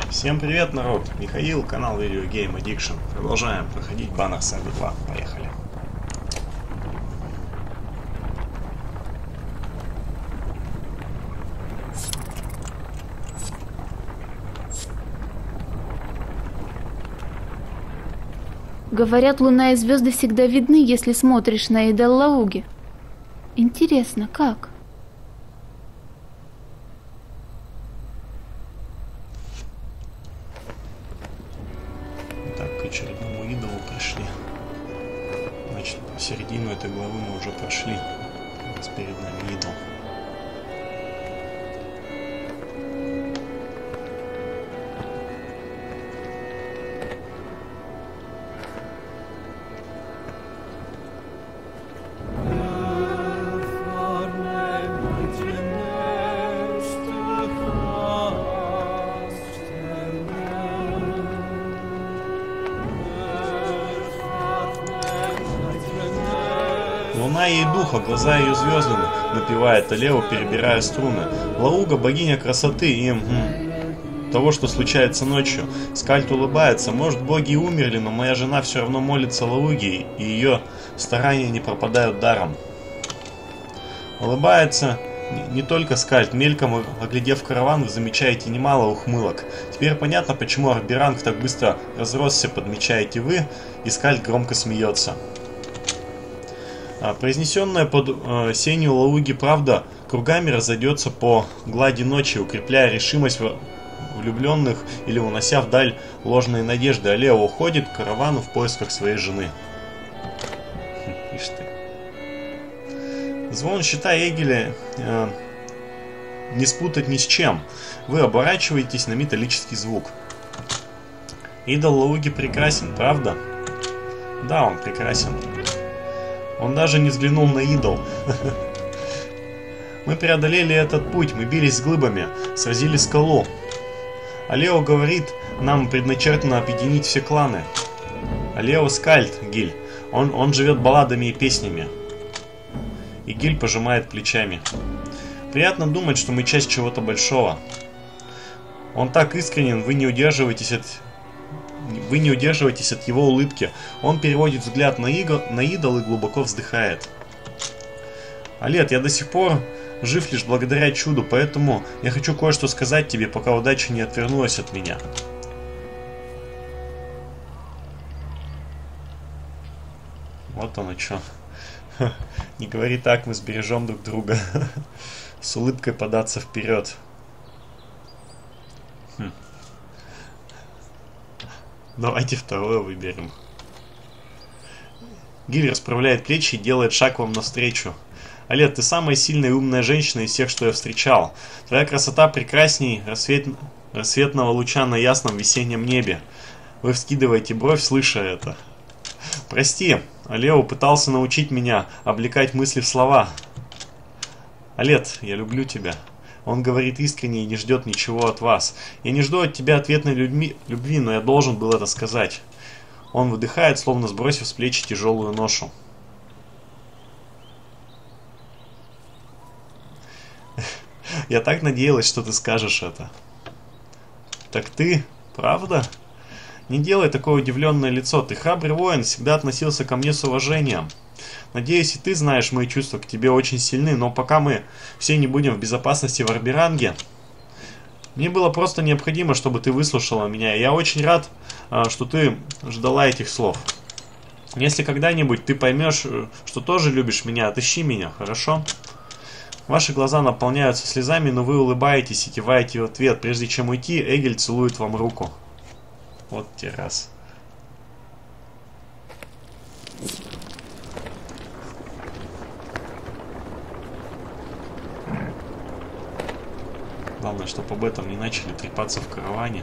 Всем привет, народ! Михаил, канал Video Game Addiction. Продолжаем проходить Banner Saga 2. Поехали. Говорят, луна и звезды всегда видны, если смотришь на Идаллауги. Интересно, как? Так, к очередному идолу пришли. Значит, середину этой главы мы уже прошли. У нас перед нами идол. Луна ей духа, глаза ее звездами, напевает Алео, перебирая струны. Лауга, богиня красоты и того, что случается ночью. Скальд улыбается. Может, боги и умерли, но моя жена все равно молится Лауге, и ее старания не пропадают даром. Улыбается не только Скальд. Мельком оглядев караван, вы замечаете немало ухмылок. Теперь понятно, почему Арбиранг так быстро разросся, подмечаете вы, и Скальд громко смеется. Произнесенная под сенью Лауги правда кругами разойдется по глади ночи, укрепляя решимость влюбленных или унося вдаль ложные надежды. Алео уходит к каравану в поисках своей жены. Ишь ты. Звон щита Эгеля не спутать ни с чем. Вы оборачиваетесь на металлический звук. Идол Лауги прекрасен, правда? Да, он прекрасен. Он даже не взглянул на идол. Мы преодолели этот путь, мы бились с глыбами, сразили скалу. Алео говорит, нам предначертано объединить все кланы. Алео Скальд, Гиль. Он живет балладами и песнями. И Гиль пожимает плечами. Приятно думать, что мы часть чего-то большого. Он так искренен, вы не удерживаетесь от его улыбки. Он переводит взгляд на идол и глубоко вздыхает. Алет, я до сих пор жив лишь благодаря чуду, поэтому я хочу кое-что сказать тебе, пока удача не отвернулась от меня. Вот оно что. Не говори так, мы сбережем друг друга. С улыбкой податься вперед. Давайте второе выберем. Гиль расправляет плечи и делает шаг вам навстречу. Алет, ты самая сильная и умная женщина из всех, что я встречал. Твоя красота прекрасней рассветного луча на ясном весеннем небе. Вы вскидываете бровь, слыша это. Прости, Алео пытался научить меня облекать мысли в слова. Алет, я люблю тебя. Он говорит искренне и не ждет ничего от вас. Я не жду от тебя ответной любви, но я должен был это сказать. Он выдыхает, словно сбросив с плечи тяжелую ношу. Я так надеялась, что ты скажешь это. Так ты, правда? Не делай такое удивленное лицо. Ты храбрый воин, всегда относился ко мне с уважением. Надеюсь, и ты знаешь, мои чувства к тебе очень сильны, но пока мы все не будем в безопасности в Арбиранге, мне было просто необходимо, чтобы ты выслушала меня. И я очень рад, что ты ждала этих слов. Если когда-нибудь ты поймешь, что тоже любишь меня, отыщи меня, хорошо? Ваши глаза наполняются слезами, но вы улыбаетесь и киваете в ответ. Прежде чем уйти, Эгель целует вам руку. Вот те раз. Главное, чтобы об этом не начали трепаться в караване.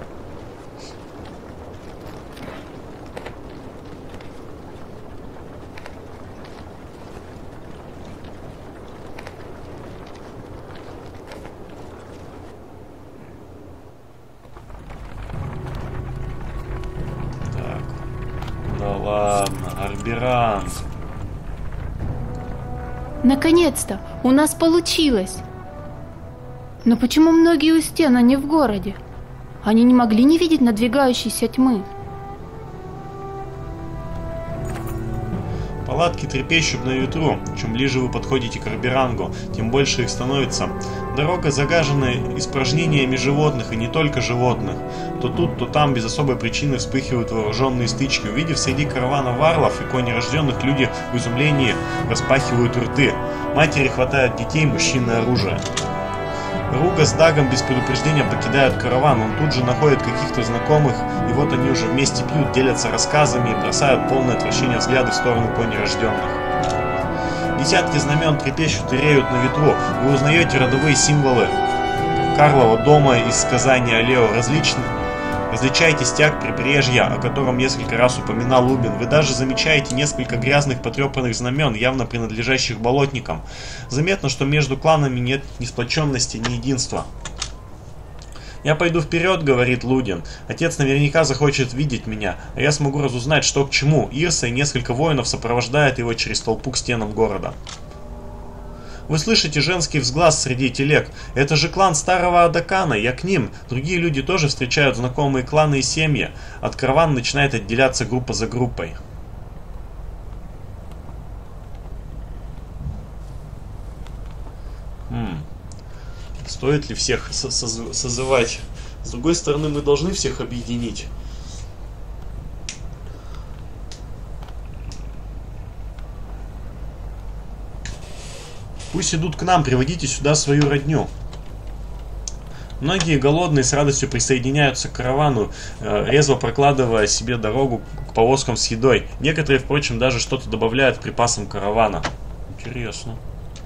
Так. Да ладно, Арбиранг. Наконец-то! У нас получилось! Но почему многие у стен, а не в городе? Они не могли не видеть надвигающейся тьмы. Палатки трепещут на ветру. Чем ближе вы подходите к Арбирангу, тем больше их становится. Дорога загажена испражнениями животных, и не только животных. То тут, то там без особой причины вспыхивают вооруженные стычки. Увидев среди каравана варлов и конерожденных, люди в изумлении распахивают рты. Матери хватают детей, мужчин на оружие. Руга с Дагом без предупреждения покидают караван. Он тут же находит каких-то знакомых, и вот они уже вместе пьют, делятся рассказами и бросают полное отвращение взгляды в сторону конерожденных. Десятки знамен трепещут и реют на ветру. Вы узнаете родовые символы Карлова дома из сказания Лео. Различаете стяг прибрежья, о котором несколько раз упоминал Лубин. Вы даже замечаете несколько грязных потрепанных знамен, явно принадлежащих болотникам. Заметно, что между кланами нет ни сплоченности, ни единства. «Я пойду вперед», — говорит Лудин. «Отец наверняка захочет видеть меня, а я смогу разузнать, что к чему». Ирса и несколько воинов сопровождают его через толпу к стенам города. Вы слышите женский взглас среди телег. Это же клан старого Адакана, я к ним. Другие люди тоже встречают знакомые кланы и семьи. От каравана начинает отделяться группа за группой. Стоит ли всех созывать? С другой стороны, мы должны всех объединить. Пусть идут к нам, приводите сюда свою родню. Многие голодные с радостью присоединяются к каравану, резво прокладывая себе дорогу к повозкам с едой. Некоторые, впрочем, даже что-то добавляют к припасам каравана. Интересно.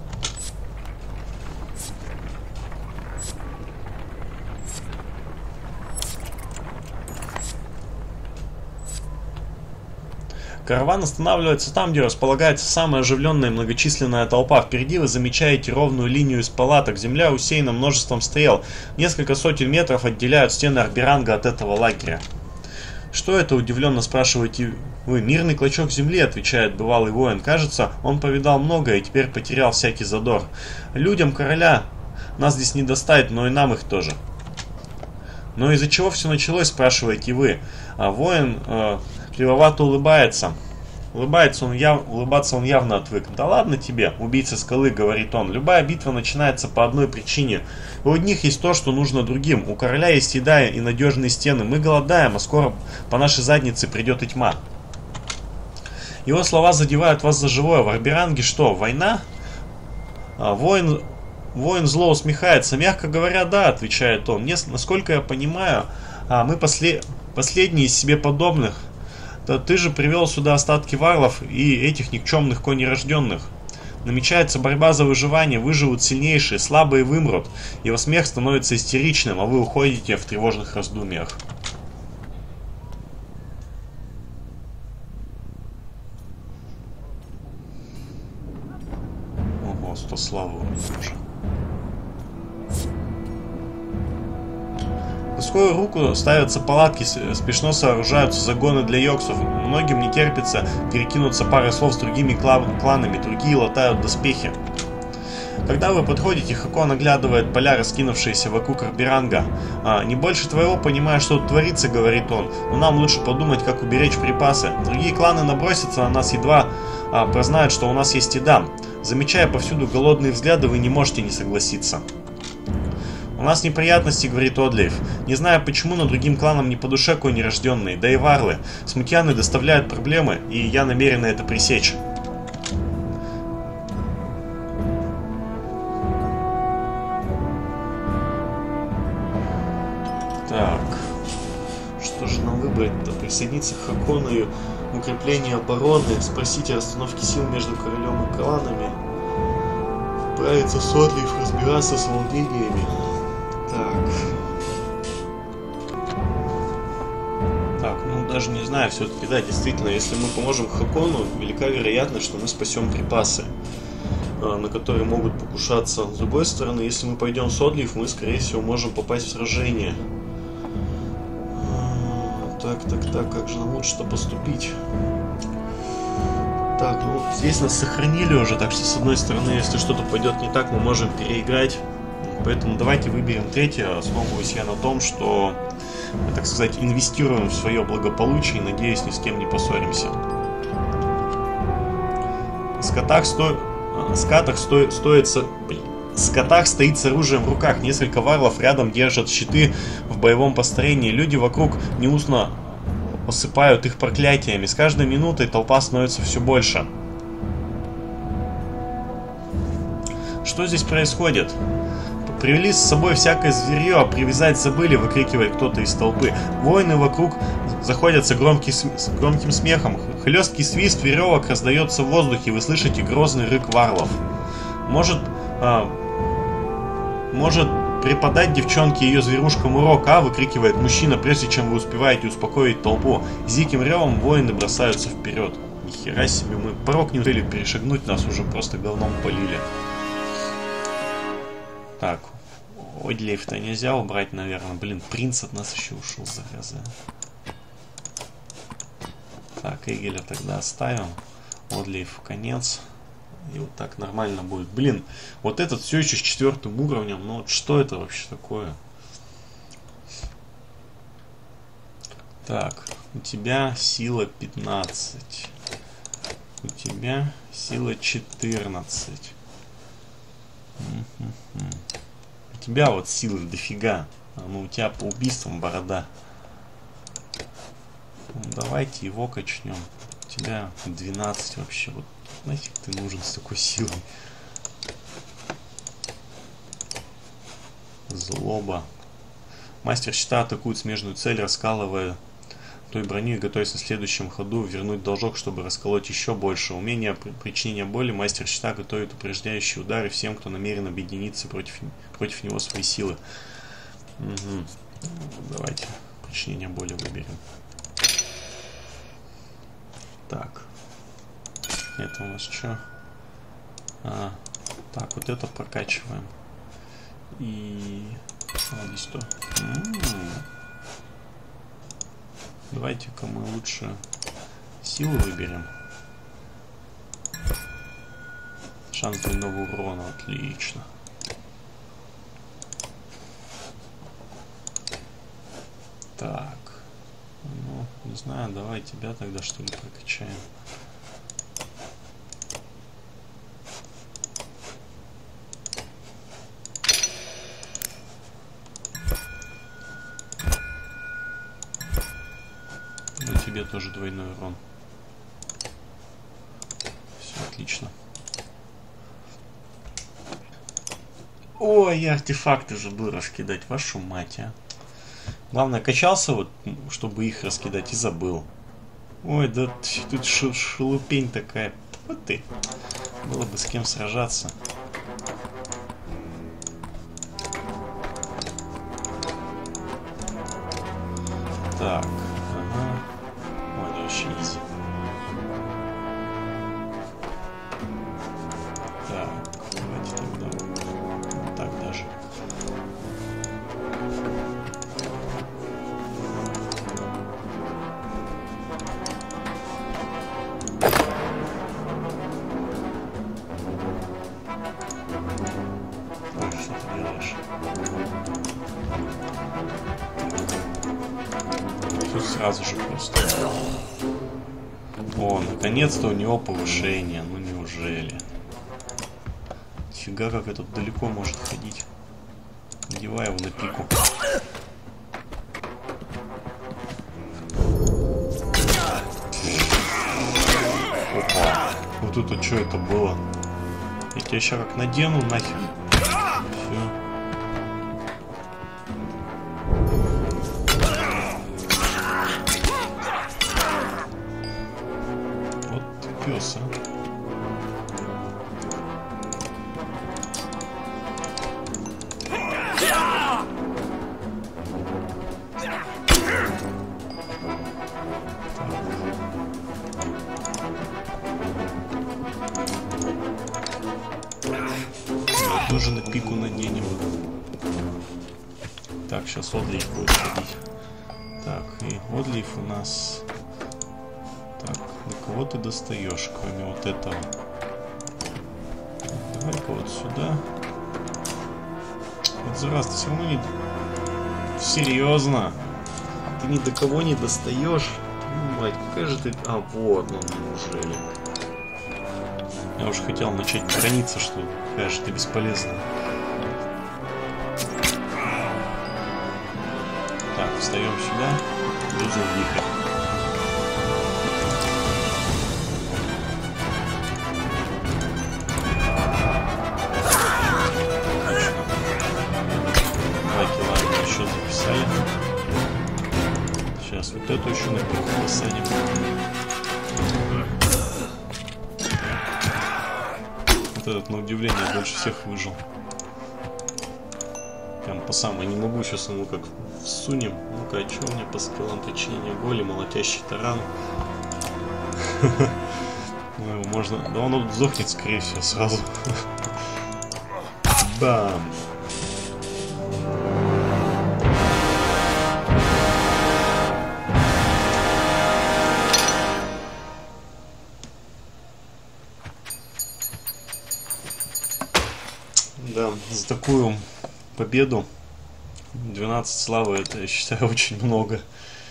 Караван останавливается там, где располагается самая оживленная и многочисленная толпа. Впереди вы замечаете ровную линию из палаток. Земля усеяна множеством стрел. Несколько сотен метров отделяют стены Арбиранга от этого лагеря. «Что это?» – удивленно спрашиваете вы. «Мирный клочок земли», – отвечает бывалый воин. «Кажется, он повидал многое и теперь потерял всякий задор. Людям короля нас здесь не достать, но и нам их тоже». «Но из-за чего все началось?» – спрашиваете вы. А воин кривовато улыбается. Улыбаться он явно отвык. «Да ладно тебе, убийца скалы», — говорит он. «Любая битва начинается по одной причине. У одних есть то, что нужно другим. У короля есть еда и надежные стены. Мы голодаем, а скоро по нашей заднице придет и тьма». Его слова задевают вас за живое. В Арбиранге что, война? Воин зло усмехается. «Мягко говоря, да», — отвечает он. «Насколько я понимаю, мы последние из себе подобных. Ты же привел сюда остатки варлов и этих никчемных конерожденных. Намечается борьба за выживание, выживут сильнейшие, слабые вымрут. Его смех становится истеричным, а вы уходите в тревожных раздумьях». Ого, 100 славы у меня уже. На скорую руку ставятся палатки, спешно сооружаются загоны для йоксов. Многим не терпится перекинуться парой слов с другими кланами, другие латают доспехи. Когда вы подходите, Хакон оглядывает поля, раскинувшиеся вокруг Арбиранга. «Не больше твоего понимаю, что тут творится», — говорит он, — «но нам лучше подумать, как уберечь припасы. Другие кланы набросятся на нас, едва прознают, что у нас есть еда. Замечая повсюду голодные взгляды, вы не можете не согласиться». «У нас неприятности», — говорит Одлиев. «Не знаю почему, но другим кланам не по душе конерожденные, да и варлы. Смутьяны доставляют проблемы, и я намерен это пресечь». Так, что же нам выбрать-то? Присоединиться к Хакону и укрепление обороны, спросить о расстановке сил между королем и кланами, отправиться с Одлиев, разбираться с волнениями. Так, ну даже не знаю, все-таки, да, действительно, если мы поможем Хакону, велика вероятность, что мы спасем припасы, на которые могут покушаться. С другой стороны, если мы пойдем с Одлиев, мы, скорее всего, можем попасть в сражение. Так, как же нам лучше-то поступить? Так, ну, здесь нас сохранили уже, так что, с одной стороны, если что-то пойдет не так, мы можем переиграть. Поэтому давайте выберем третье. Основываюсь я на том, что мы, так сказать, инвестируем в свое благополучие и, надеюсь, ни с кем не поссоримся. В скатах стоит с оружием в руках. Несколько варлов рядом держат щиты в боевом построении. Люди вокруг неустно осыпают их проклятиями. С каждой минутой толпа становится все больше. Что здесь происходит? Привели с собой всякое зверье, а привязать забыли, выкрикивает кто-то из толпы. Воины вокруг заходятся громким смехом. Хлесткий свист веревок раздается в воздухе, вы слышите грозный рык варлов. Может преподать девчонке ее зверушкам урок, выкрикивает мужчина, прежде чем вы успеваете успокоить толпу. С диким ревом воины бросаются вперед. Нихера себе, мы порог не успели перешагнуть, нас уже просто говном полили. Так, Одлейф-то нельзя убрать, наверное. Блин, принц от нас еще ушел, зараза. Так, Эгеля тогда оставим. Одлейф конец. И вот так нормально будет. Блин, вот этот все еще с 4-м уровнем. Ну вот что это вообще такое? Так, у тебя сила 15. У тебя сила 14. У тебя вот силы дофига. Ну у тебя по убийствам борода. Ну, давайте его качнем. У тебя 12 вообще. Вот нафиг ты нужен с такой силой. Злоба. Мастер щита атакует смежную цель, раскалывая той броню и готовясь на следующем ходу вернуть должок, чтобы расколоть еще больше. Умение причинения боли. Мастер щита готовит упреждающие удары всем, кто намерен объединиться против него своей силы. Угу. Давайте причинение боли выберем. Так. Это у нас что? Так, вот это прокачиваем. И... здесь что? Давайте-ка мы лучше силу выберем. Шанс двойного урона, отлично. Так. Ну, не знаю, давай тебя тогда что ли прокачаем. Тебе тоже двойной урон. Все отлично. Ой, я артефакты забыл раскидать, вашу мать, а. Главное, качался вот, чтобы их раскидать, и забыл. Ой, да тут шелупень такая. Вот ты. Было бы с кем сражаться. Так. Сразу же просто. О, наконец-то у него повышение. Ну неужели? Фига, как этот далеко может ходить. Надевай его на пику. Опа. Вот это что это было? Я тебя еще как надену нахер. Все. Пёса. Тоже на пику наденем. Так, сейчас Одлейф будет ходить. Так, и Одлейф у нас... Так, до кого ты достаешь, кроме вот этого? Давай-ка вот сюда. Вот зараз, ты все равно не... Серьезно? Ты ни до кого не достаешь. Ну, мать, какая же ты... А, вот, ну неужели. Я уж хотел начать брониться, что какая же ты бесполезная. Так, встаем сюда. Бежим в вихрь. Сейчас вот эту еще на пику посадим. Вот этот, на удивление, больше всех выжил. Прям по самой не могу, сейчас ему как всунем. Ну-ка, а что у меня по скиллам причинения боли, молотящий таран? Ну его можно... Да он сдохнет, скорее всего, сразу. Бам! Да, за такую победу 12 славы, это, я считаю, очень много.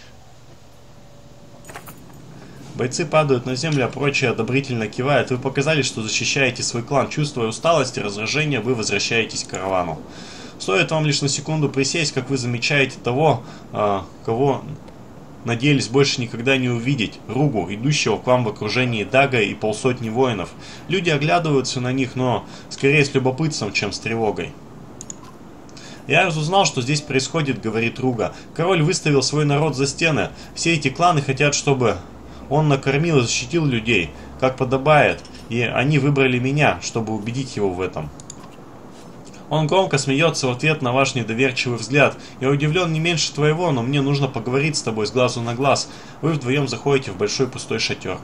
Бойцы падают на землю, а прочие одобрительно кивают. Вы показали, что защищаете свой клан. Чувствуя усталость и раздражение, вы возвращаетесь к каравану. Стоит вам лишь на секунду присесть, как вы замечаете того, кого надеялись больше никогда не увидеть. Ругу, идущего к вам в окружении Дага и полсотни воинов. Люди оглядываются на них, но скорее с любопытством, чем с тревогой. «Я разузнал, что здесь происходит», — говорит Руга. «Король выставил свой народ за стены. Все эти кланы хотят, чтобы он накормил и защитил людей, как подобает, и они выбрали меня, чтобы убедить его в этом». Он громко смеется в ответ на ваш недоверчивый взгляд. «Я удивлен не меньше твоего, но мне нужно поговорить с тобой с глазу на глаз». Вы вдвоем заходите в большой пустой шатер.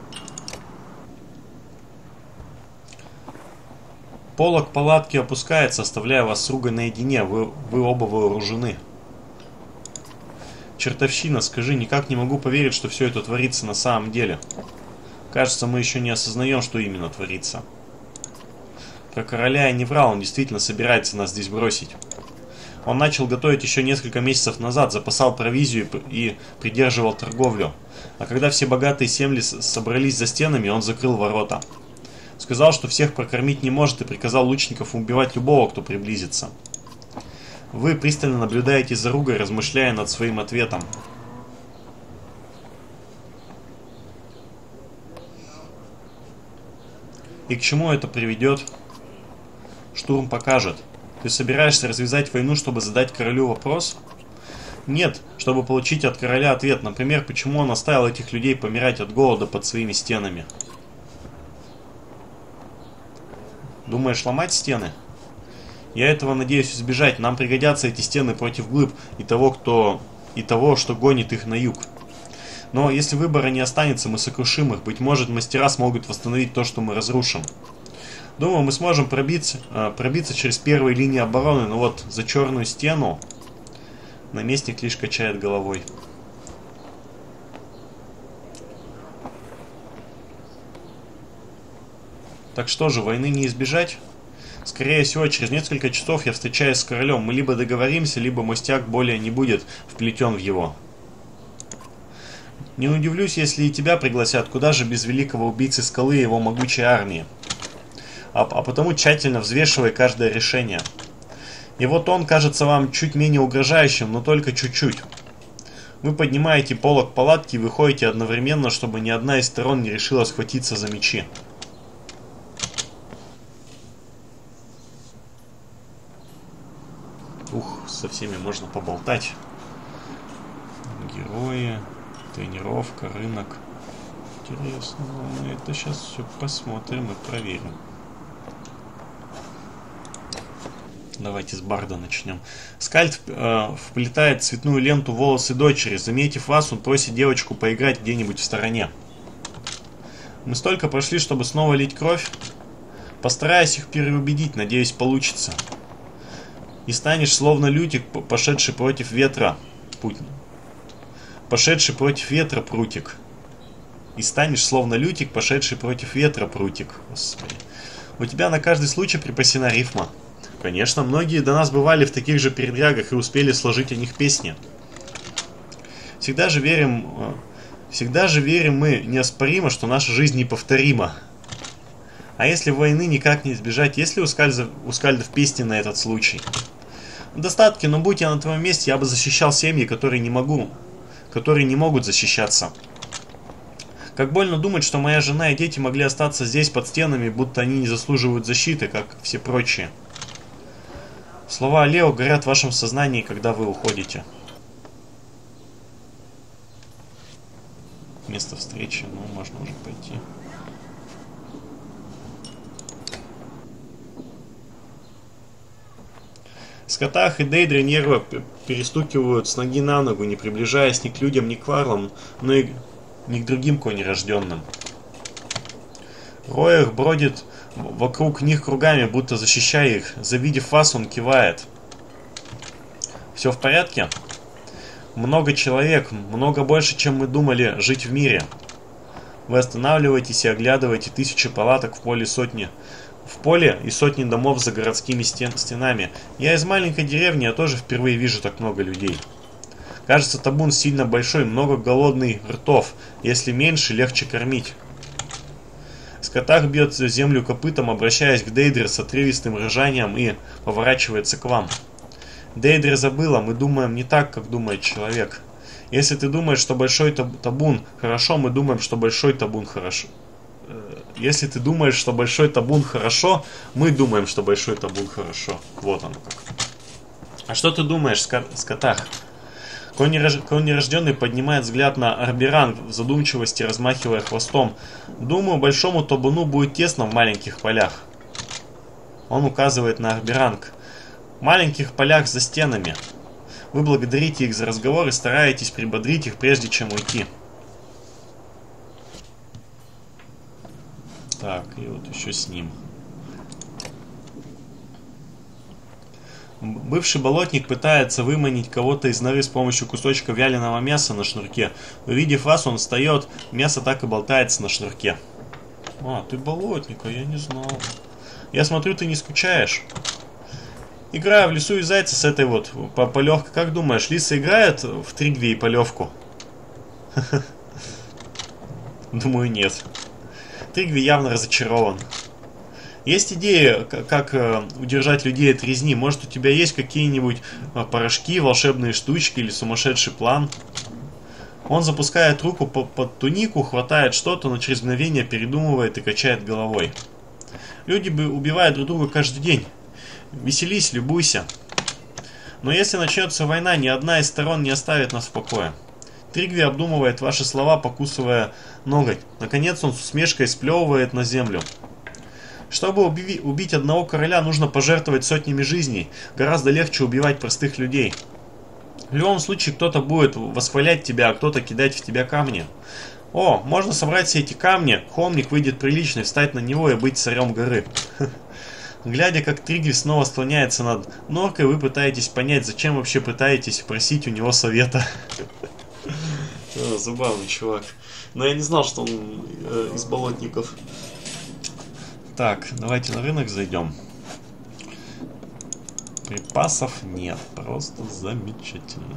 Полог палатки опускается, оставляя вас с Ругой наедине. Вы оба вооружены. «Чертовщина, скажи, никак не могу поверить, что все это творится на самом деле. Кажется, мы еще не осознаем, что именно творится». Про короля я не врал, он действительно собирается нас здесь бросить. Он начал готовить еще несколько месяцев назад, запасал провизию и придерживал торговлю. А когда все богатые земли собрались за стенами, он закрыл ворота. Сказал, что всех прокормить не может, и приказал лучников убивать любого, кто приблизится. Вы пристально наблюдаете за Ругой, размышляя над своим ответом. И к чему это приведет? Штурм покажет. Ты собираешься развязать войну, чтобы задать королю вопрос? Нет, чтобы получить от короля ответ. Например, почему он оставил этих людей помирать от голода под своими стенами? Думаешь, ломать стены? Я этого надеюсь избежать. Нам пригодятся эти стены против глыб и того, что гонит их на юг. Но если выбора не останется, мы сокрушим их. Быть может, мастера смогут восстановить то, что мы разрушим. Думаю, мы сможем пробиться через первые линии обороны, но вот за черную стену наместник лишь качает головой. Так что же, войны не избежать? Скорее всего, через несколько часов я встречаюсь с королем. Мы либо договоримся, либо мостяк более не будет вплетен в его. Не удивлюсь, если и тебя пригласят, куда же без великого убийцы скалы и его могучей армии. А потому тщательно взвешивай каждое решение. И вот он кажется вам чуть менее угрожающим, но только чуть-чуть. Вы поднимаете полог палатки и выходите одновременно, чтобы ни одна из сторон не решила схватиться за мечи. Ух, со всеми можно поболтать. Герои, тренировка, рынок. Интересно, мы это сейчас все посмотрим и проверим. Давайте с Барда начнем. Скальд вплетает цветную ленту в волосы дочери. Заметив вас, он просит девочку поиграть где-нибудь в стороне. Мы столько прошли, чтобы снова лить кровь. Постараюсь их переубедить, надеюсь, получится. И станешь словно лютик, пошедший против ветра. Пошедший против ветра прутик. И станешь словно лютик, пошедший против ветра прутик. Господи. У тебя на каждый случай припасена рифма. Конечно, многие до нас бывали в таких же передрягах и успели сложить о них песни. Всегда же верим мы неоспоримо, что наша жизнь неповторима. А если войны никак не избежать, есть ли у скальдов песни на этот случай? Достатки, но будь я на твоем месте, я бы защищал семьи, которые не могут защищаться. Как больно думать, что моя жена и дети могли остаться здесь под стенами, будто они не заслуживают защиты, как все прочие. Слова Лео горят в вашем сознании, когда вы уходите. Место встречи, ну, можно уже пойти. Скотах и Дейдре нервы перестукивают с ноги на ногу, не приближаясь ни к людям, ни к варлам, но и ни к другим конерожденным. Роях бродит вокруг них кругами, будто защищая их. Завидев вас, он кивает. Все в порядке? Много человек, много больше, чем мы думали жить в мире. Вы останавливаетесь и оглядываете тысячи палаток в поле и сотни домов за городскими стенами. Я из маленькой деревни, я тоже впервые вижу так много людей. Кажется, табун сильно большой, много голодных ртов. Если меньше, легче кормить. Скотах бьет землю копытом, обращаясь к Дейдре с отрывистым ржанием и поворачивается к вам. Дейдре забыла, мы думаем не так, как думает человек. Если ты думаешь, что большой табун хорошо, мы думаем, что большой табун хорошо. Если ты думаешь, что большой табун хорошо, мы думаем, что большой табун хорошо. Вот оно как. А что ты думаешь, Скотах? Конь нерожденный поднимает взгляд на Арберанг в задумчивости, размахивая хвостом. Думаю, большому табуну будет тесно в маленьких полях. Он указывает на Арберанг. В маленьких полях за стенами. Вы благодарите их за разговор и стараетесь прибодрить их, прежде чем уйти. Так, и вот еще с ним. Бывший болотник пытается выманить кого-то из норы с помощью кусочка вяленого мяса на шнурке. Увидев вас, он встает, мясо так и болтается на шнурке. А, ты болотник, а я не знал. Я смотрю, ты не скучаешь. Играю в лесу и зайца с этой вот полевкой. Как думаешь, лиса играет в Тригви и полевку? Думаю, нет. Тригви явно разочарован. Есть идеи, как удержать людей от резни? Может, у тебя есть какие-нибудь порошки, волшебные штучки или сумасшедший план? Он запускает руку под тунику, хватает что-то, но через мгновение передумывает и качает головой. Люди убивают друг друга каждый день. Веселись, любуйся. Но если начнется война, ни одна из сторон не оставит нас в покое. Тригви обдумывает ваши слова, покусывая ноготь. Наконец он с усмешкой сплевывает на землю. Чтобы убить одного короля, нужно пожертвовать сотнями жизней. Гораздо легче убивать простых людей. В любом случае, кто-то будет восхвалять тебя, а кто-то кидать в тебя камни. О, можно собрать все эти камни, холмик выйдет приличный, встать на него и быть царем горы. Глядя, как Тригви снова склоняется над норкой, вы пытаетесь понять, зачем вообще пытаетесь просить у него совета. Забавный чувак. Но я не знал, что он из болотников. Так, давайте на рынок зайдем. Припасов нет, просто замечательно.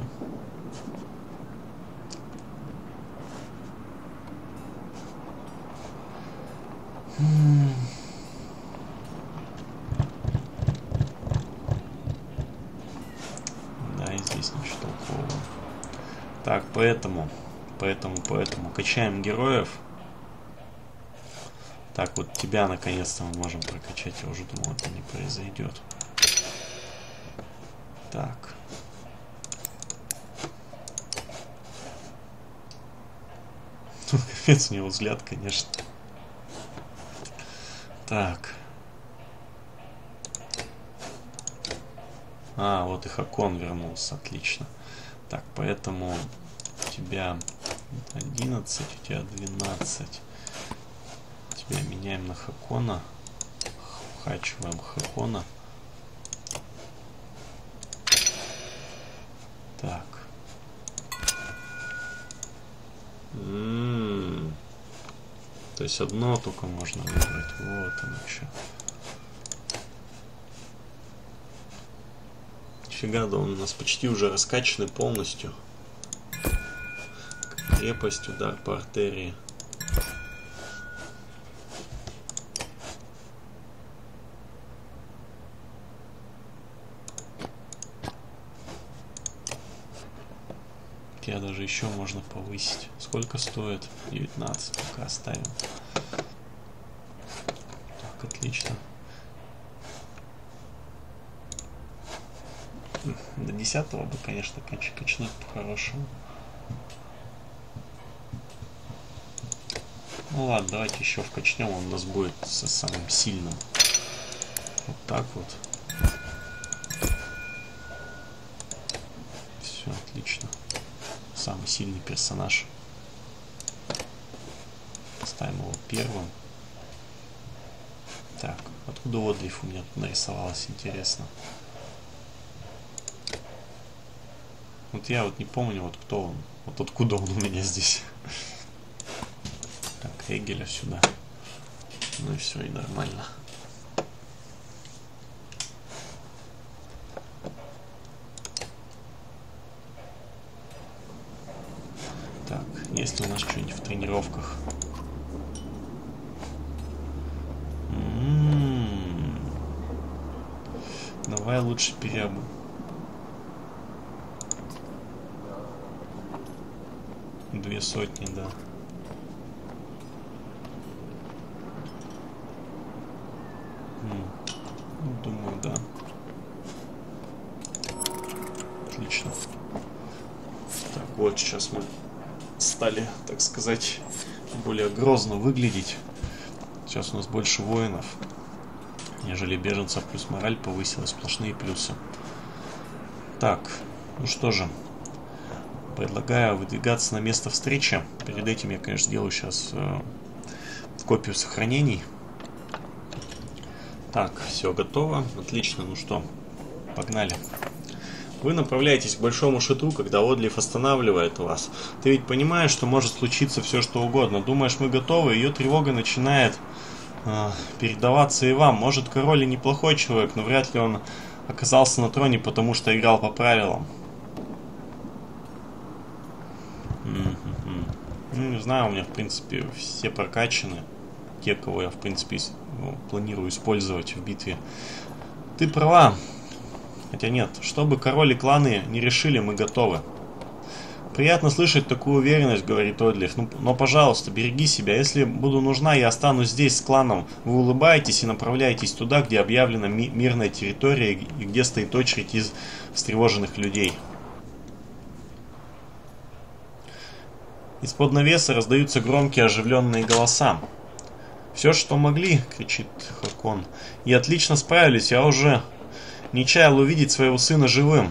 Да, и здесь ничего такого. Так, поэтому качаем героев. Так, вот тебя наконец-то мы можем прокачать. Я уже думал, это не произойдет. Так. Капец, у него взгляд, конечно. Так. А, вот и Хакон вернулся. Отлично. Так, поэтому у тебя 11, у тебя 12. Тебя меняем на Хакона. Вкачиваем Хакона. Так. То есть одно только можно выбрать. Вот оно что. Фига, да он у нас почти уже раскачанный полностью. Крепость, удар по артерии. Я даже еще можно повысить. Сколько стоит? 19. Пока оставим. Так, отлично. До 10-го бы, конечно, качнуть по-хорошему. Ну ладно, давайте еще вкачнем. Он у нас будет со самым сильным. Вот так вот. Все, отлично. Самый сильный персонаж. Ставим его первым. Так, откуда Одлиф у меня тут нарисовалось, интересно. Вот я вот не помню, вот кто он. Вот откуда он у меня здесь. Так, Эгеля сюда. Ну и все, и нормально. Так, есть ли у нас что-нибудь в тренировках? Давай лучше переобу. Две сотни, да. Думаю, да. Отлично. Так, вот сейчас мы стали, так сказать, более грозно выглядеть. Сейчас у нас больше воинов, нежели беженцев, плюс мораль повысилась, сплошные плюсы. Так, ну что же, предлагаю выдвигаться на место встречи. Перед этим я, конечно, сделаю сейчас копию сохранений. Так, все готово, отлично, ну что, погнали. Вы направляетесь к большому шатру, когда Одлиф останавливает вас. Ты ведь понимаешь, что может случиться все, что угодно. Думаешь, мы готовы? Ее тревога начинает передаваться и вам. Может, король и неплохой человек, но вряд ли он оказался на троне, потому что играл по правилам. Ну, не знаю, у меня, в принципе, все прокачаны. Те, кого я, в принципе, планирую использовать в битве. Ты права. Хотя нет, чтобы король и кланы не решили, мы готовы. Приятно слышать такую уверенность, говорит Одлиф. Но, пожалуйста, береги себя. Если буду нужна, я останусь здесь с кланом. Вы улыбаетесь и направляетесь туда, где объявлена мирная территория и где стоит очередь из встревоженных людей. Из-под навеса раздаются громкие оживленные голоса. «Все, что могли!» — кричит Хакон. «И отлично справились, я уже не чаял увидеть своего сына живым.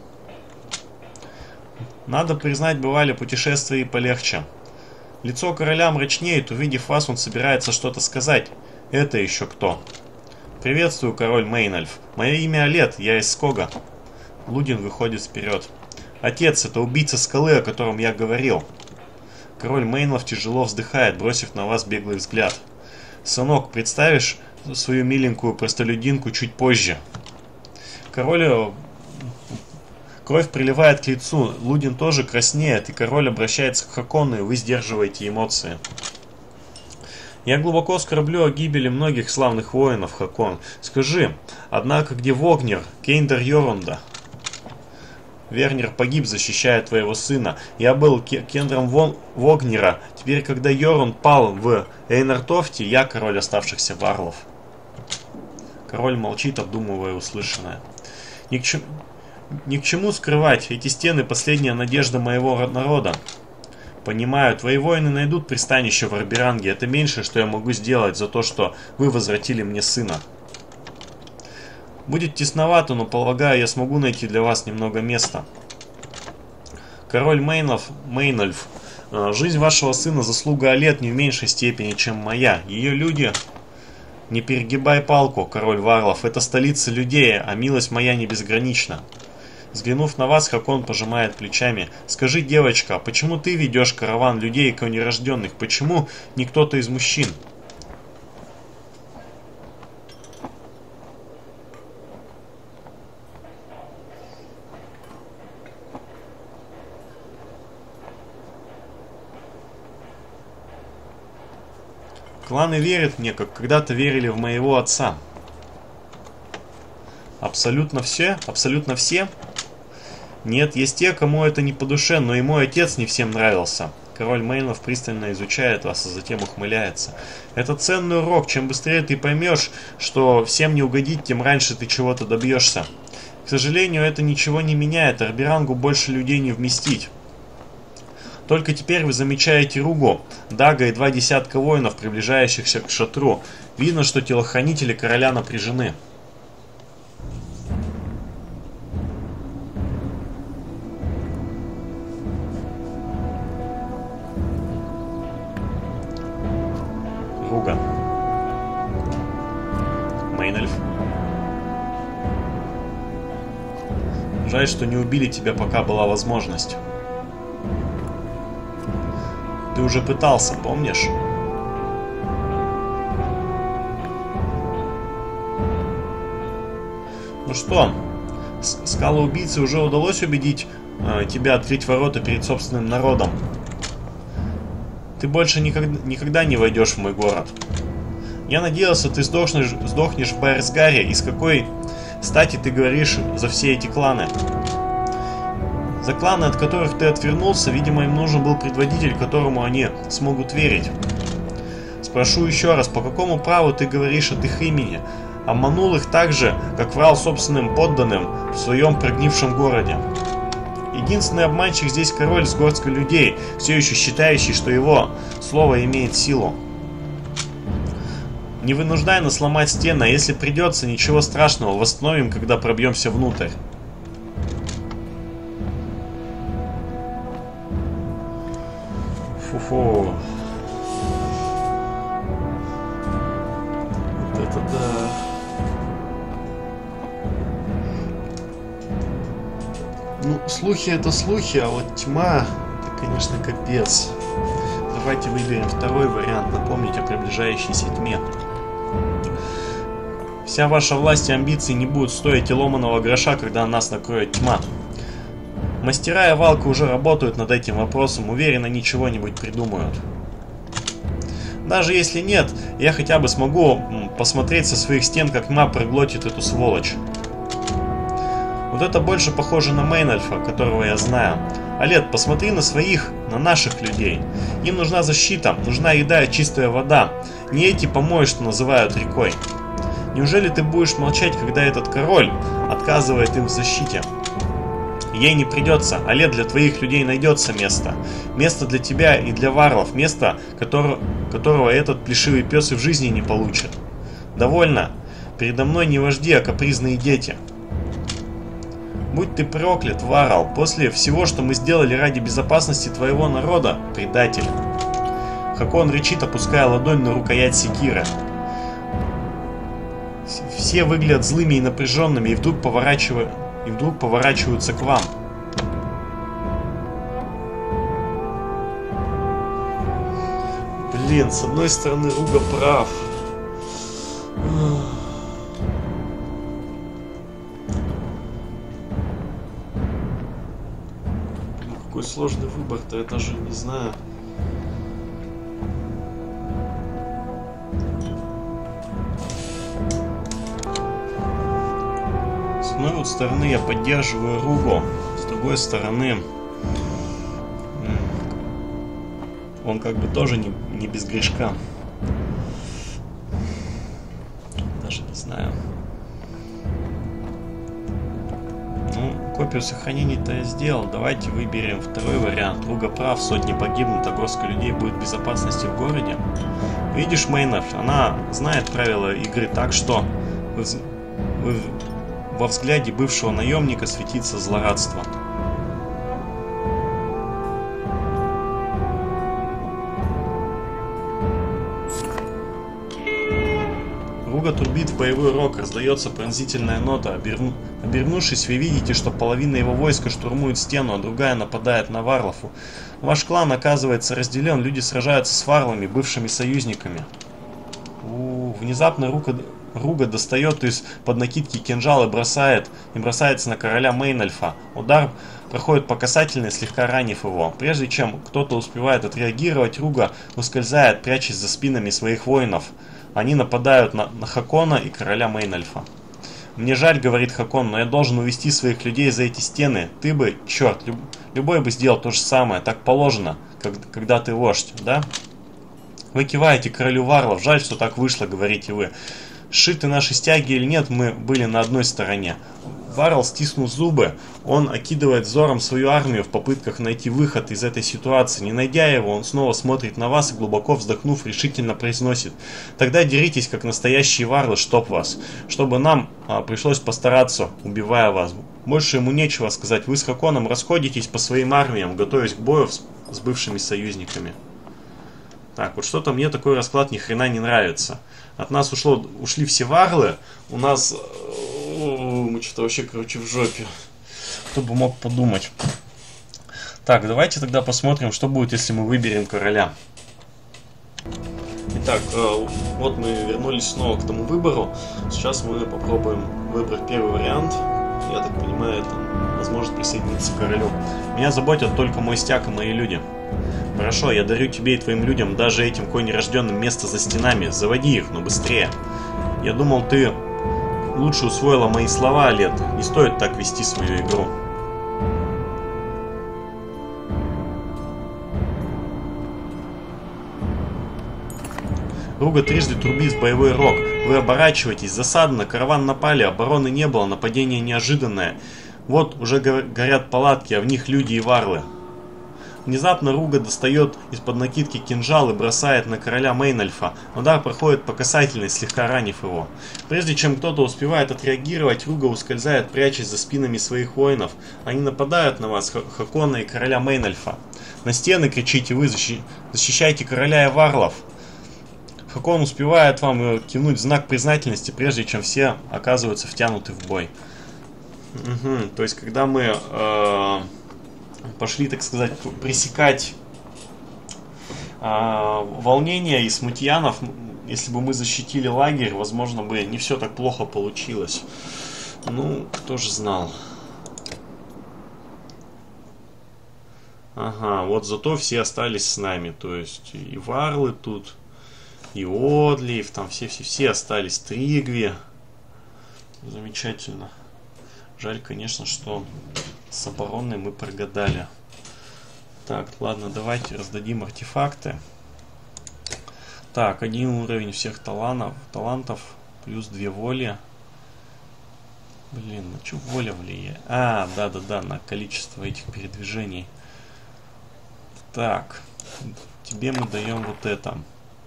Надо признать, бывали путешествия и полегче. Лицо короля мрачнеет, увидев вас, он собирается что-то сказать. Это еще кто?» «Приветствую, король Мейнальф. Мое имя Олет, я из Скога». Лудин выходит вперед. «Отец, это убийца скалы, о котором я говорил». Король Мейнальф тяжело вздыхает, бросив на вас беглый взгляд. «Сынок, представишь свою миленькую простолюдинку чуть позже?» Король... Кровь приливает к лицу, Лудин тоже краснеет, и король обращается к Хакону, и вы сдерживаете эмоции. «Я глубоко скорблю о гибели многих славных воинов, Хакон. Скажи, однако, где Вогнер, Кейндер Йорунда?» «Вернер погиб, защищая твоего сына. Я был Кендром Вогнера. Теперь, когда Йорунд пал в Эйнартофте, я король оставшихся варлов». Король молчит, обдумывая услышанное. Ни к чему скрывать. Эти стены — последняя надежда моего народа. Понимаю, твои воины найдут пристанище в Арберанге. Это меньшее, что я могу сделать за то, что вы возвратили мне сына. Будет тесновато, но, полагаю, я смогу найти для вас немного места. Король Мейнальф, жизнь вашего сына — заслуга Олет не в меньшей степени, чем моя. Ее люди... Не перегибай палку, король Варлов, это столица людей, а милость моя не безгранична. Взглянув на вас, Хакон пожимает плечами. «Скажи, девочка, почему ты ведешь караван людей к нерожденных? Почему не кто-то из мужчин?» Кланы верят мне, как когда-то верили в моего отца. Абсолютно все? Абсолютно все? Нет, есть те, кому это не по душе, но и мой отец не всем нравился. Король Мейнов пристально изучает вас, а затем ухмыляется. Это ценный урок. Чем быстрее ты поймешь, что всем не угодить, тем раньше ты чего-то добьешься. К сожалению, это ничего не меняет. Арбирангу больше людей не вместить. Только теперь вы замечаете Ругу, Дага и 2 десятка воинов, приближающихся к шатру. Видно, что телохранители короля напряжены. Руга. Мейнельф. Жаль, что не убили тебя, пока была возможность. Ты уже пытался, помнишь? Ну что, скалоубийце уже удалось убедить тебя открыть ворота перед собственным народом? Ты больше никогда не войдешь в мой город. Я надеялся, ты сдохнешь в Байрсгаре, и с какой стати ты говоришь за все эти кланы? За кланы, от которых ты отвернулся, видимо, им нужен был предводитель, которому они смогут верить. Спрошу еще раз, по какому праву ты говоришь от их имени? Обманул их так же, как врал собственным подданным в своем прогнившем городе. Единственный обманщик здесь король с горсткой людей, все еще считающий, что его слово имеет силу. Не вынуждай нас ломать стены, а если придется, ничего страшного, восстановим, когда пробьемся внутрь. Фу-фу. Вот это да. Ну, слухи это слухи, а вот тьма, это, конечно, капец. Давайте выберем второй вариант, напомнить о приближающейся тьме. Вся ваша власть и амбиции не будут стоить и ломаного гроша, когда нас накроет тьма. Мастера и Валка уже работают над этим вопросом, уверен, они чего-нибудь придумают. Даже если нет, я хотя бы смогу посмотреть со своих стен, как тьма проглотит эту сволочь. Вот это больше похоже на Мейнельфа, которого я знаю. Алет, посмотри на своих, на наших людей. Им нужна защита, нужна еда и чистая вода. Не эти помои, что называют рекой. Неужели ты будешь молчать, когда этот король отказывает им в защите? Ей не придется, Алет, для твоих людей найдется место. Место для тебя и для варлов, место, которого этот плешивый пес и в жизни не получит. Довольно. Передо мной не вожди, а капризные дети. Будь ты проклят, Варал, после всего, что мы сделали ради безопасности твоего народа, предатель. Хакон рычит, опуская ладонь на рукоять секиры. Все выглядят злыми и напряженными, и вдруг поворачиваются к вам. Блин, с одной стороны, Руга прав. Какой сложный выбор-то, я даже не знаю. С одной вот стороны я поддерживаю Ругу, с другой стороны он как бы тоже не без грешка. Даже не знаю. Копию сохранений-то я сделал. Давайте выберем второй вариант. Руга прав, сотни погибнут, а горстка людей будет в безопасности в городе. Видишь, Мейнов, она знает правила игры, так что во взгляде бывшего наемника светится злорадство. Руга трубит в боевой рог, раздается пронзительная нота. Обернувшись, вы видите, что половина его войска штурмует стену, а другая нападает на варлов. Ваш клан оказывается разделен, люди сражаются с варлами, бывшими союзниками. Внезапно Руга достает из-под накидки кинжал и бросается на короля Мейнольфа. Удар проходит по касательной, слегка ранив его. Прежде чем кто-то успевает отреагировать, Руга ускользает, прячась за спинами своих воинов. Они нападают на Хакона и короля Мейнольфа. «Мне жаль, — говорит Хакон, — но я должен увести своих людей за эти стены. Ты бы, черт, любой бы сделал то же самое. Так положено, когда ты вождь, да?» Вы киваете королю Варлов. «Жаль, что так вышло, — говорите вы. Сшиты наши стяги или нет, мы были на одной стороне». Варл стиснул зубы. Он окидывает взором свою армию в попытках найти выход из этой ситуации. Не найдя его, он снова смотрит на вас и, глубоко вздохнув, решительно произносит: «Тогда деритесь, как настоящие варлы, чтоб вас. Чтобы нам пришлось постараться, убивая вас». Больше ему нечего сказать. Вы с Хаконом расходитесь по своим армиям, готовясь к бою с бывшими союзниками. Так, вот что-то мне такой расклад ни хрена не нравится. От нас ушли все варлы. У нас... мы что-то вообще, короче, в жопе. Кто бы мог подумать. Так, давайте тогда посмотрим, что будет, если мы выберем короля. Итак, вот мы вернулись снова к тому выбору. Сейчас мы попробуем выбрать первый вариант. Я так понимаю, это возможность присоединиться к королю. Меня заботят только мой стяг и мои люди. Хорошо, я дарю тебе и твоим людям, даже этим конерожденным, место за стенами. Заводи их, но быстрее. Я думал, ты лучше усвоила мои слова, Алет. Не стоит так вести свою игру. Руга трижды трубит в боевой рог. Вы оборачиваетесь. Засада, на караван напали. Обороны не было. Нападение неожиданное. Вот уже горят палатки, а в них люди и варлы. Внезапно Руга достает из-под накидки кинжал и бросает на короля Мейнольфа. Удар проходит по касательной, слегка ранив его. Прежде чем кто-то успевает отреагировать, Руга ускользает, прячась за спинами своих воинов. Они нападают на вас, Хакона и короля Мейнольфа. «На стены!» — кричите вы, защищайте короля и варлов. Хакон успевает вам кивнуть в знак признательности, прежде чем все оказываются втянуты в бой. Угу. То есть, когда мы пошли, так сказать, пресекать волнения и смутьянов, если бы мы защитили лагерь, возможно бы не все так плохо получилось. Ну, кто же знал. Ага, вот зато все остались с нами. То есть и варлы тут, и Одлиев, там все остались. Тригви. Замечательно. Жаль, конечно, что с обороной мы прогадали. Так, ладно, давайте раздадим артефакты. Так, 1 уровень всех талантов, плюс 2 воли. Блин, на что воля влияет? А, да, на количество этих передвижений. Так, тебе мы даем вот это.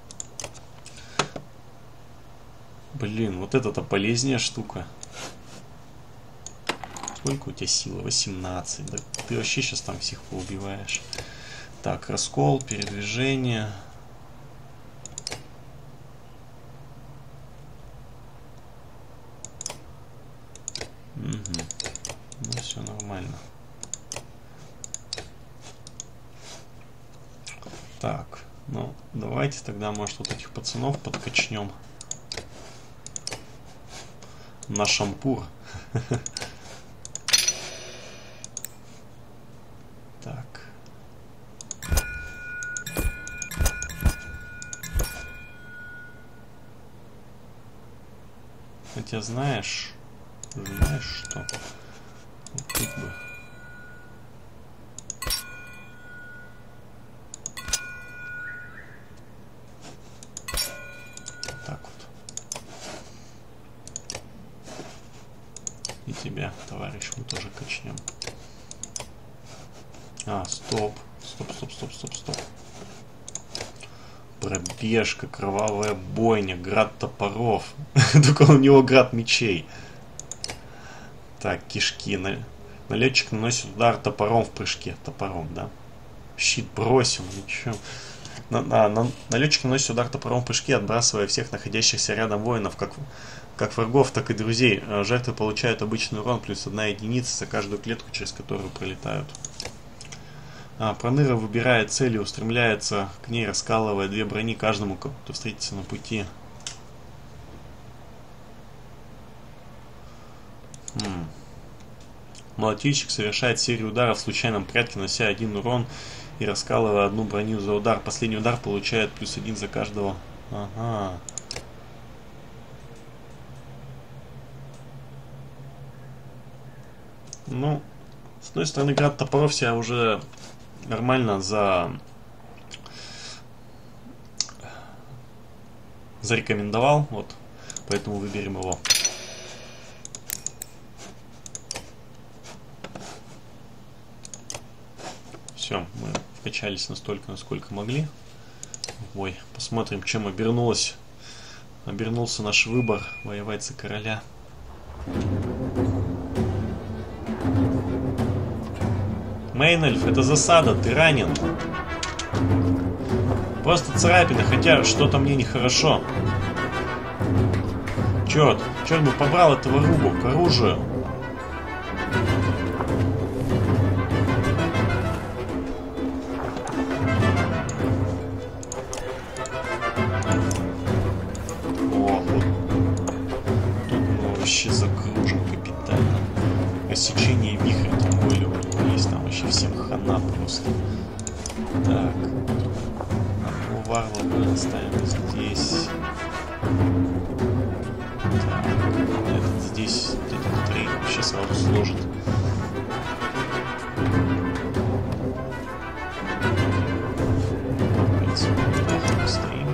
Блин, вот это-то полезнее штука. Сколько у тебя сила? 18. Да ты вообще сейчас там всех поубиваешь. Так, раскол, передвижение. Угу. Ну, все нормально. Так, ну, давайте тогда, может, вот этих пацанов подкачнем. На шампур. Так. Хотя знаешь что? Вот тут бы. Так вот. И тебя, товарищ, мы тоже качнем. А, стоп. Пробежка, кровавая бойня, град топоров. Только у него град мечей. Так, кишки. Налетчик наносит удар топором в прыжке. Топором, да. Щит бросил, ничего. Налетчик наносит удар топором в прыжке, отбрасывая всех находящихся рядом воинов, как врагов, так и друзей. Жертвы получают обычный урон, плюс 1 единица за каждую клетку, через которую пролетают. Проныра выбирает цель и устремляется к ней, раскалывая 2 брони каждому, кто встретится на пути. Молотильщик совершает серию ударов в случайном порядке, нанося 1 урон и раскалывая одну броню за удар. Последний удар получает +1 за каждого. Ага. Ну, с одной стороны, Град топоров себя уже нормально зарекомендовал, вот, поэтому выберем его. Все, мы вкачались настолько, насколько могли. Ой, посмотрим, чем обернулся наш выбор воевать за короля. Мейнельф, это засада, ты ранен. Просто царапина, хотя что-то мне нехорошо. Черт бы побрал этого Ругу к оружию. О, вот. Тут мы вообще закружим капитально. Рассечение вихря такое у него есть, там вообще всем хана просто. Так. Варлока ставим здесь. Так, этот здесь, этот трейд вообще сразу сложит. Стоим.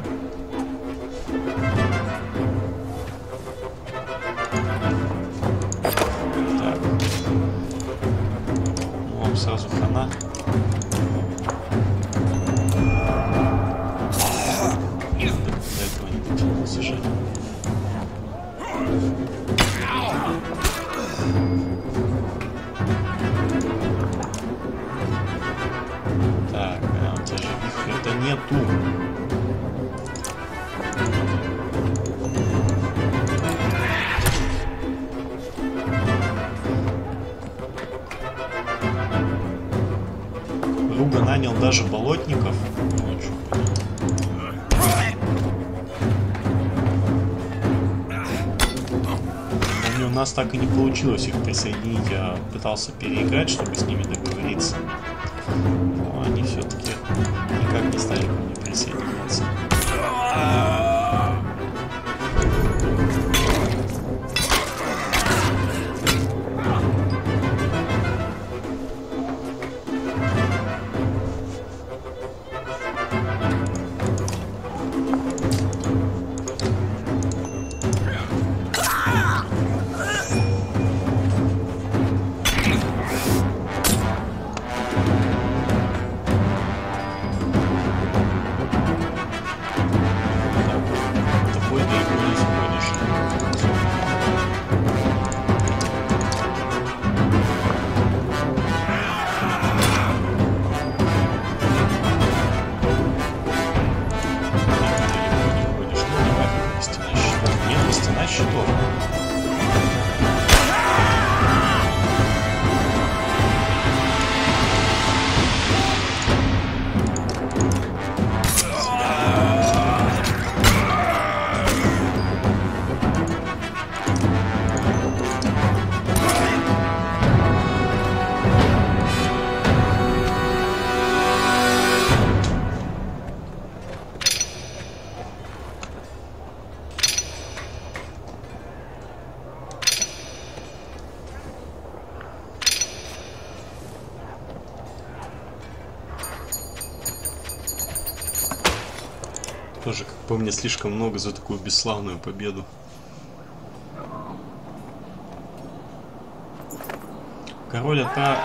Так. Ну, вам сразу хана. Так, а у тебя же вихря-то нету. Руга нанял даже болотников. У нас так и не получилось их присоединить. Я пытался переиграть, чтобы с ними договориться. Но они все-таки никак не стали ко мне присоединяться. Тоже, как по мне, слишком много за такую бесславную победу. Король,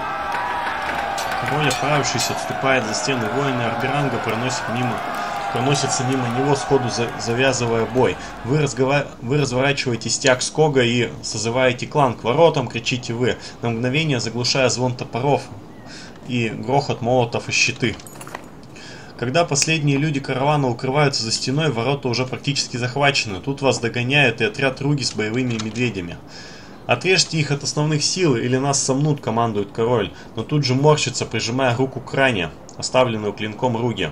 оправившись, отступает за стены. Воины Арберанга проносятся мимо него, сходу завязывая бой. Вы разворачиваете стяг Скога и созываете клан к воротам, кричите вы, на мгновение заглушая звон топоров и грохот молотов и щиты. Когда последние люди каравана укрываются за стеной, ворота уже практически захвачены. Тут вас догоняет и отряд Руги с боевыми медведями. Отрежьте их от основных сил, или нас сомнут, командует король, но тут же морщится, прижимая руку к ране, оставленную клинком Руги.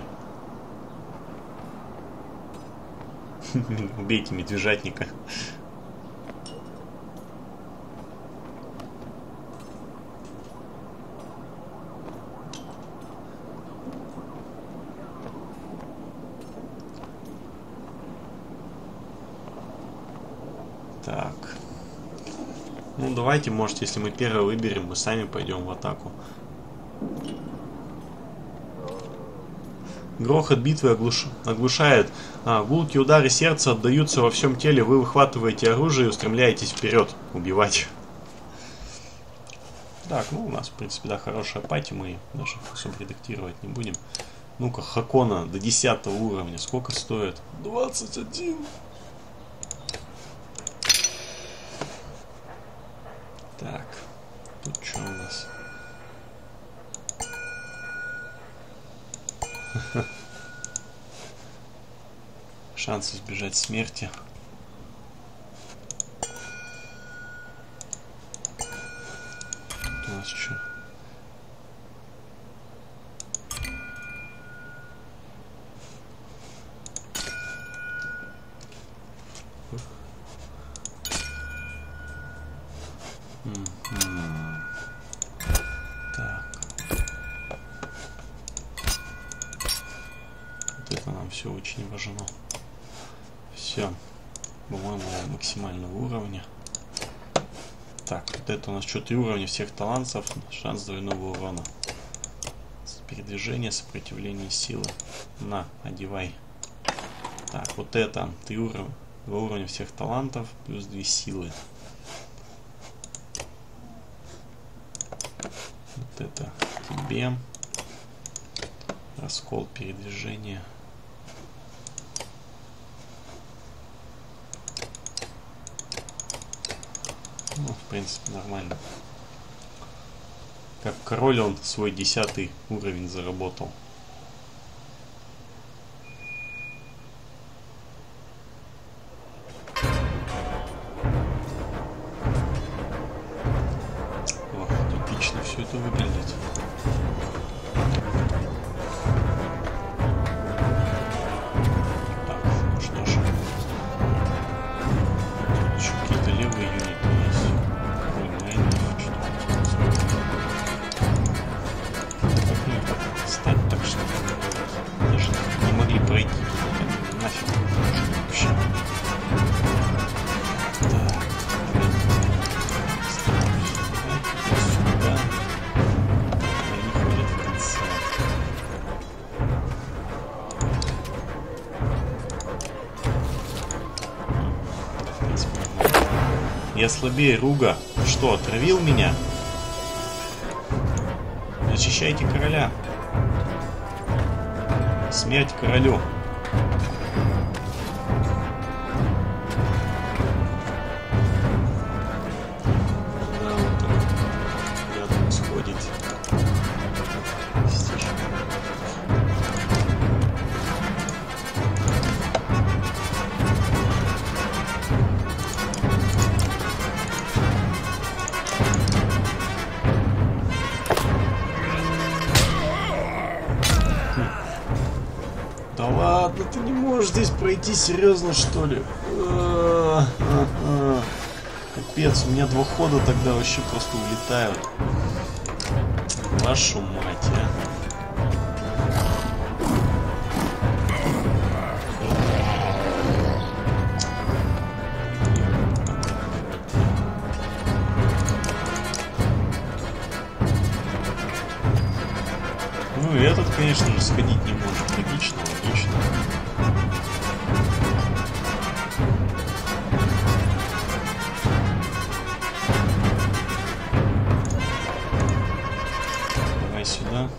Убейте медвежатника. Так. Ну, давайте, может, если мы первый выберем, мы сами пойдем в атаку. Грохот битвы оглушает. Гулкие удары сердца отдаются во всем теле. Вы выхватываете оружие и устремляетесь вперед. Убивать. Так, ну у нас, в принципе, да, хорошая пати. Мы даже особо редактировать не будем. Ну-ка, Хакона до 10 уровня. Сколько стоит? 21. Так, тут что у нас? Шанс избежать смерти. Тут у нас что? Так. Вот это нам все очень важно. Все. По-моему, максимального уровня. Так, вот это у нас 4 уровня всех талантов. Шанс двойного урона. Передвижение, сопротивление силы. На, одевай. Так, вот это 3 уровня. 2 уровня всех талантов плюс 2 силы. Вот это тебе. Раскол передвижения. Ну, в принципе, нормально. Как король он свой 10 уровень заработал. Ох, эпично все это выглядит. Так, ну что ж. Тут еще какие-то левые юниты есть. Ой, мейн, как мне стать так, что даже не могли пройти. Нафиг вообще. Так. Сюда. Они ходят в конце. В принципе, я слабее Руга. Что, отравил меня? Защищайте короля. Смерть королю. Да, вот он рядом сходит. Да ладно, ты не можешь здесь пройти, серьезно, что ли? Капец, у меня 2 хода тогда вообще просто улетают. Вашу мать, а. Ну и этот, конечно же, сходить не может. Логично, логично. Давай сюда.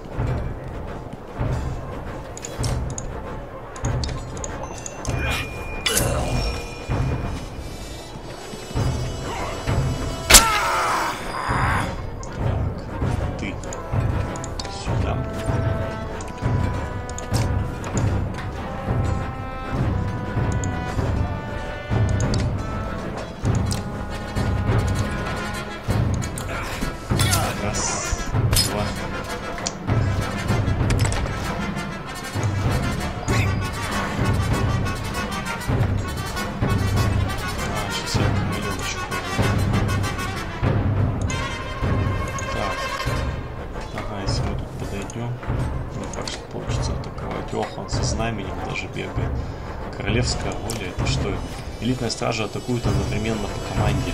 Ты сюда. Раз, два. Сейчас я помылю еще. Так. Ага, если мы тут подойдем, не факт, что получится атаковать. Ох, он со знаменем даже бегает. Королевская воля, это что? Элитная стража атакует одновременно по команде.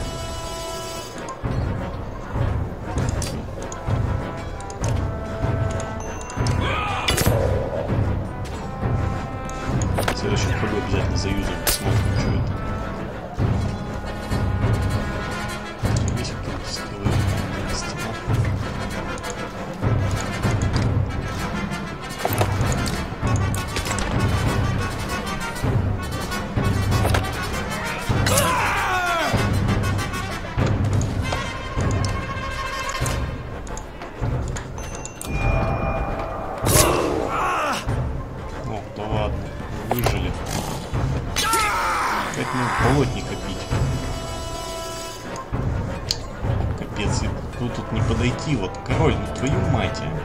В следующем ходу обязательно заюзаем, посмотрим, что это. Есть какие-то скиллы на стенах. Выжили. Опять мне болот не копить. Капец, и тут не подойти. Вот, король, ну твою мать, а.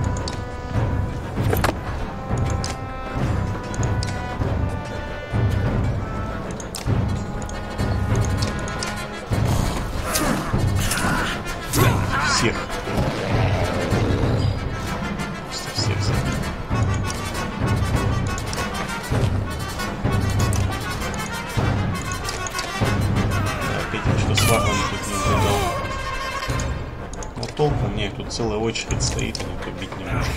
Всех. Просто всех забил. С варварами тут не угадал. Но толку, у меня их тут целая очередь стоит, и никто бить не может.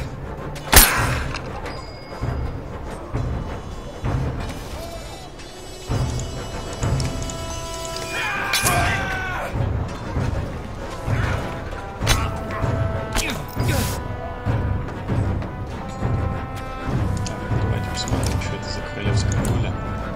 Давайте посмотрим, что это за королевская воля.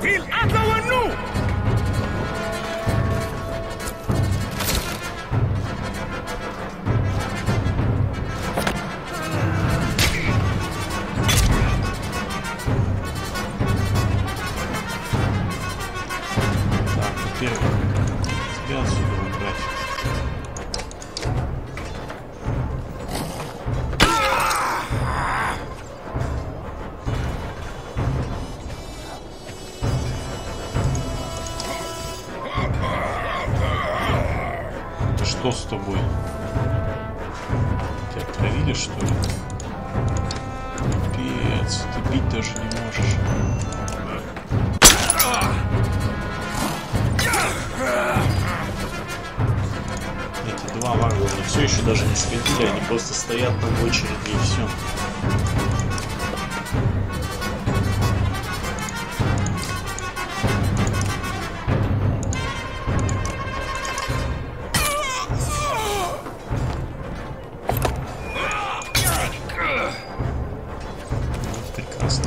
Первый. Тебя отсюда убрать. Да что с тобой? Тебя отравили, что ли? Капец, ты бить даже не можешь. Эти два варвара все еще даже не сходили, они просто стоят там в очереди и все. Вот прекрасно.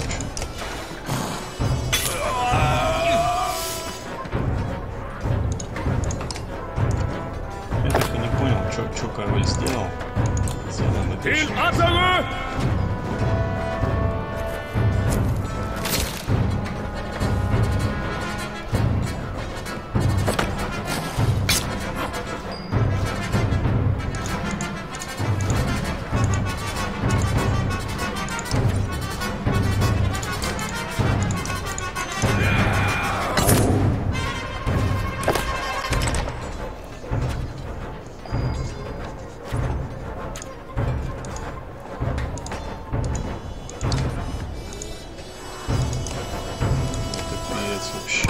Что король сделал? Сделаем это еще раз. Вообще.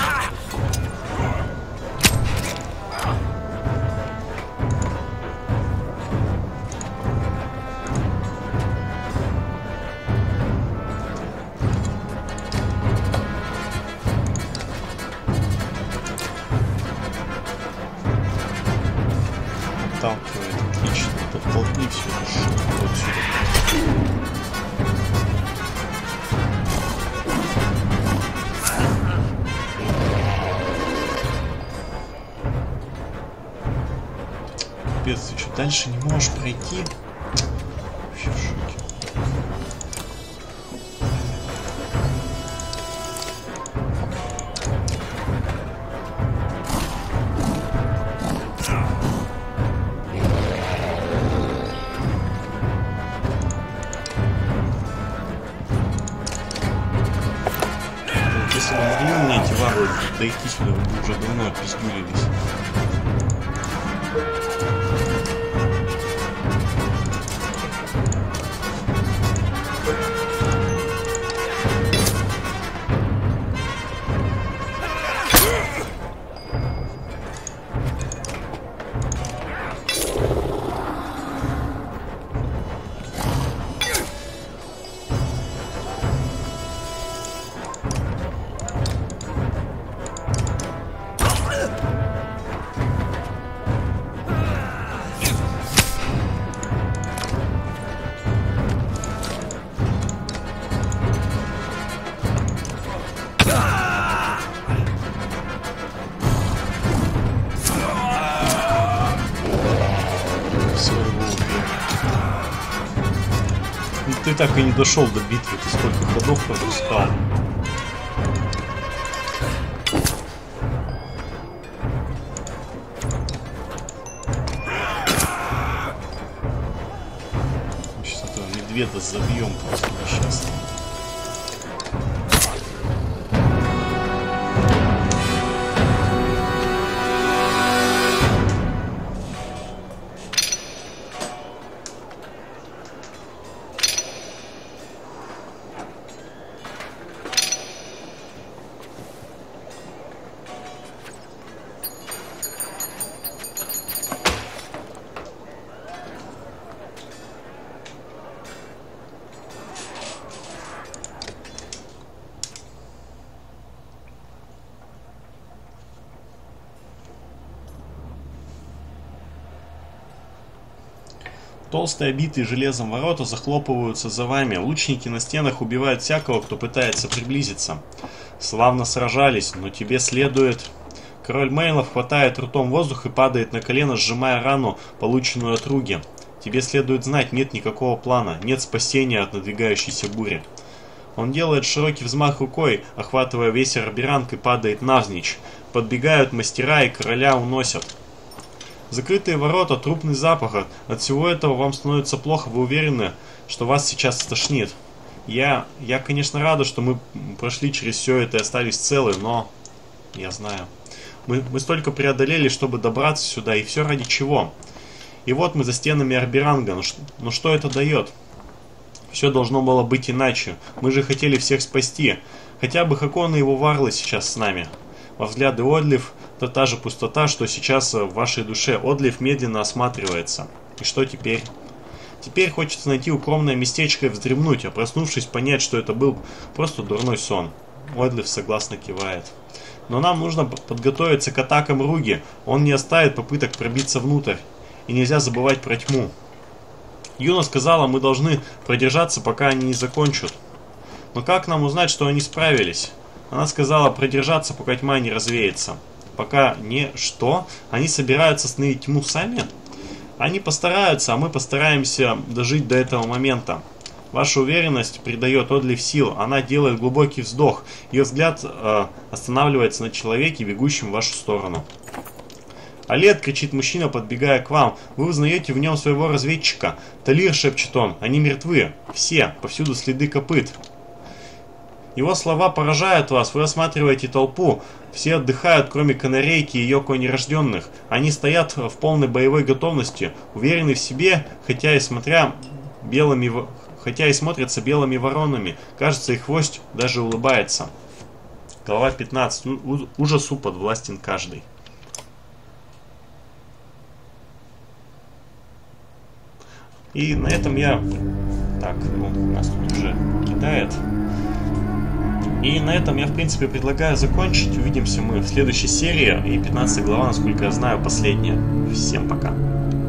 Отталкивает, отлично. Подтолкни все это шутку отсюда. Капец, ты что, дальше не можешь пройти? Вообще в шоке. Если бы могли у меня эти варвары дойти сюда, вы бы уже давно отпиздюлились. так и не дошел до битвы. Ты сколько ходов пропускал. Сейчас этого медведя забьем просто несчастно. Толстые, обитые железом ворота захлопываются за вами. Лучники на стенах убивают всякого, кто пытается приблизиться. Славно сражались, но тебе следует... Король Мейнлов хватает ртом воздух и падает на колено, сжимая рану, полученную от Руги. Тебе следует знать, нет никакого плана, нет спасения от надвигающейся бури. Он делает широкий взмах рукой, охватывая весь Арберанг, и падает навзничь. Подбегают мастера и короля уносят. Закрытые ворота, трупный запах. От всего этого вам становится плохо, вы уверены, что вас сейчас стошнит. Я, конечно, рада, что мы прошли через все это и остались целы, но... Я знаю. Мы столько преодолели, чтобы добраться сюда, и все ради чего? И вот мы за стенами Арберанга, но что это дает? Все должно было быть иначе. Мы же хотели всех спасти. Хотя бы Хакон и его варлы сейчас с нами. Во взгляды Одлив, это та же пустота, что сейчас в вашей душе. Одлив медленно осматривается. И что теперь? Теперь хочется найти укромное местечко и вздремнуть, а проснувшись, понять, что это был просто дурной сон. Одлив согласно кивает. Но нам нужно подготовиться к атакам Руги. Он не оставит попыток пробиться внутрь. И нельзя забывать про тьму. Юна сказала, мы должны продержаться, пока они не закончат. Но как нам узнать, что они справились? Она сказала продержаться, пока тьма не развеется. Пока не что? Они собираются остановить тьму сами? Они постараются, а мы постараемся дожить до этого момента. Ваша уверенность придает Одлив сил. Она делает глубокий вздох. Ее взгляд останавливается на человеке, бегущем в вашу сторону. «Алет!» — кричит мужчина, подбегая к вам. «Вы узнаете в нем своего разведчика!» «Талир!» — шепчет он. «Они мертвы! Все! Повсюду следы копыт!» Его слова поражают вас. Вы осматриваете толпу. Все отдыхают, кроме канарейки и ее конерожденных. Они стоят в полной боевой готовности, уверены в себе, хотя и смотрятся белыми воронами. Кажется, их хвост даже улыбается. Глава 15. Ужасу подвластен каждый. И на этом я... Так, нас тут уже кидает. И на этом я, в принципе, предлагаю закончить. Увидимся мы в следующей серии. И 15 глава, насколько я знаю, последняя. Всем пока.